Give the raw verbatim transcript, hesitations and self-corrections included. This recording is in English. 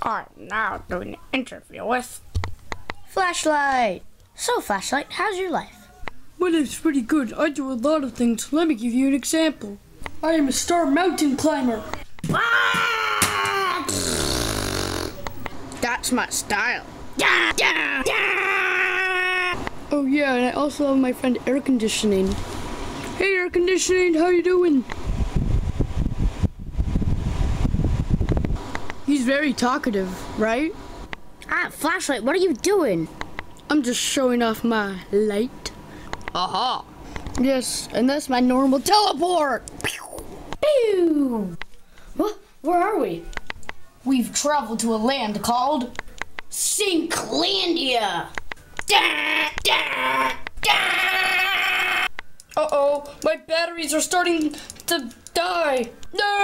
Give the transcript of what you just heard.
I'm now doing an interview with Flashlight. So, Flashlight, how's your life? My life's pretty good. I do a lot of things. Let me give you an example. I am a star mountain climber. That's my style. Oh yeah, and I also have my friend Air Conditioning. Hey Air Conditioning, how you doing? He's very talkative, right? Ah, Flashlight, what are you doing? I'm just showing off my light. Aha. Yes, and that's my normal teleport. Pew! What? Where are we? We've traveled to a land called Synclandia. Da, da, da. Uh-oh, my batteries are starting to die. No!